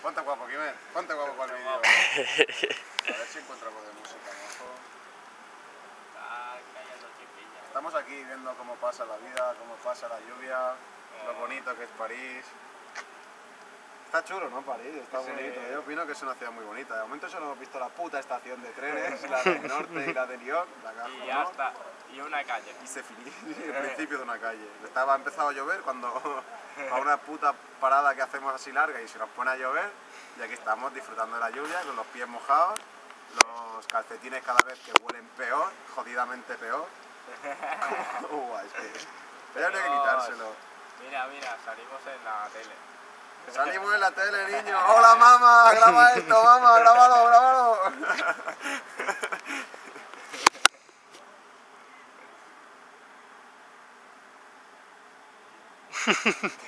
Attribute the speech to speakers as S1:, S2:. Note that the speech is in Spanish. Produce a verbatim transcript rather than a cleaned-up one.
S1: Ponte guapo, Quimet. Ponte guapo para el vídeo. A ver si encuentro algo de música, ¿no?
S2: Ah, callando chiquilla.
S1: Estamos aquí viendo cómo pasa la vida, cómo pasa la lluvia, lo bonito que es París. Está chulo, ¿no? París, está
S2: Sí.
S1: bonito. Yo opino que es una ciudad muy bonita. De momento solo hemos visto la puta estación de trenes, la del norte y la de Lyon, la Gare
S2: Y
S1: du
S2: ya
S1: Nord,
S2: está. Y una calle.
S1: y se finí el principio de una calle. Estaba empezado a llover cuando a una puta parada que hacemos así larga y se nos pone a llover y aquí estamos disfrutando de la lluvia con los pies mojados, los calcetines cada vez que huelen peor, jodidamente peor. Uh, es que ya habría que quitárselo.
S2: Mira, mira, salimos en la tele.
S1: Salimos en la tele, niño. ¡Hola, mamá! ¡Graba esto, mamá! ¡Grábalo, grábalo!